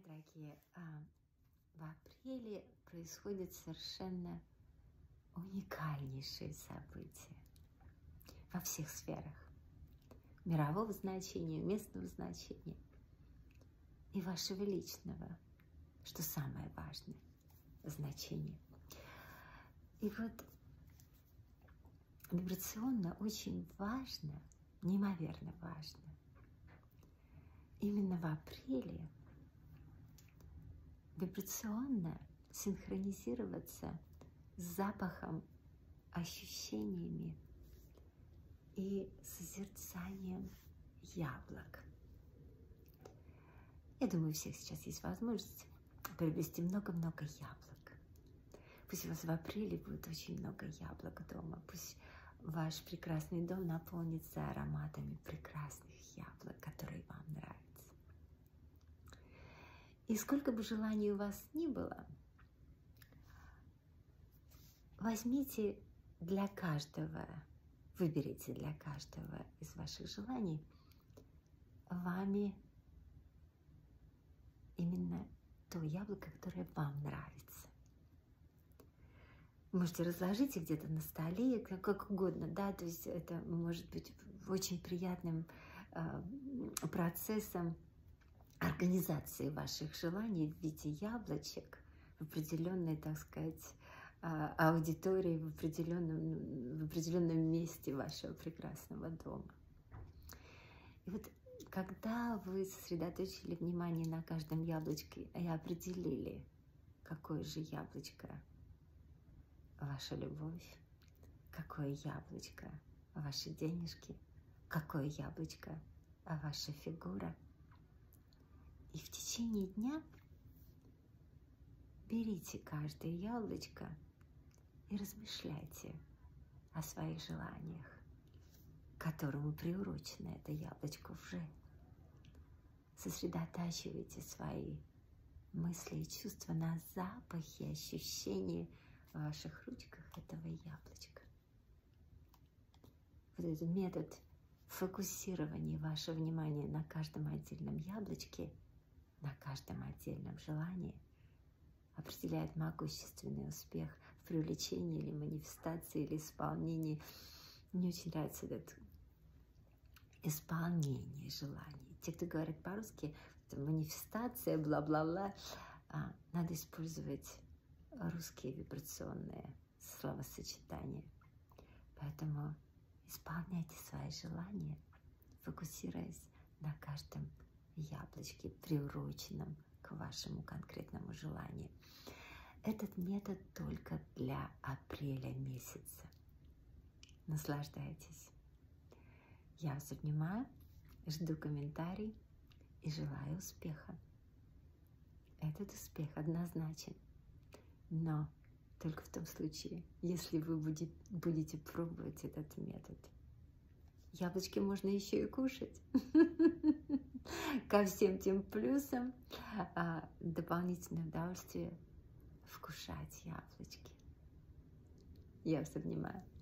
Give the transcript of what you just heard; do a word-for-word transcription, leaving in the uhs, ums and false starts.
мои дорогие, в апреле происходит совершенно уникальнейшие события во всех сферах мирового значения, местного значения и вашего личного, что самое важное, значение. И вот вибрационно очень важно, неимоверно важно, именно в апреле вибрационно синхронизироваться с запахом, ощущениями и созерцанием яблок. Я думаю, у всех сейчас есть возможность приобрести много-много яблок. Пусть у вас в апреле будет очень много яблок дома. Пусть ваш прекрасный дом наполнится ароматами прекрасных яблок, которые вам нравятся. И сколько бы желаний у вас ни было, возьмите для каждого, выберите для каждого из ваших желаний вами именно то яблоко, которое вам нравится. Вы можете разложить их где-то на столе, как, как угодно, да, то есть это может быть очень приятным э, процессом организации ваших желаний в виде яблочек в определенной, так сказать, аудитории, в определенном, в определенном месте вашего прекрасного дома. И вот когда вы сосредоточили внимание на каждом яблочке и определили, какое же яблочко ваша любовь, какое яблочко ваши денежки, какое яблочко ваша фигура, и в течение дня берите каждое яблочко и размышляйте о своих желаниях, к которому приурочено это яблочко уже. Сосредотачивайте свои мысли и чувства на запахе, ощущении в ваших ручках этого яблочка. Вот этот метод фокусирования вашего внимания на каждом отдельном яблочке, на каждом отдельном желании определяет могущественный успех в привлечении или манифестации, или исполнении. Мне очень нравится это исполнение желаний. Те, кто говорит по-русски, манифестация, бла-бла-бла, надо использовать русские вибрационные словосочетания. Поэтому исполняйте свои желания, фокусируясь на каждом яблочке, приуроченном к вашему конкретному желанию. Этот метод только для апреля месяца. Наслаждайтесь. Я вас обнимаю, жду комментарий и желаю успеха. Этот успех однозначен, но только в том случае, если вы будете, будете пробовать этот метод. Яблочки можно еще и кушать. Ко всем тем плюсам дополнительное удовольствие вкушать яблочки. Я вас обнимаю.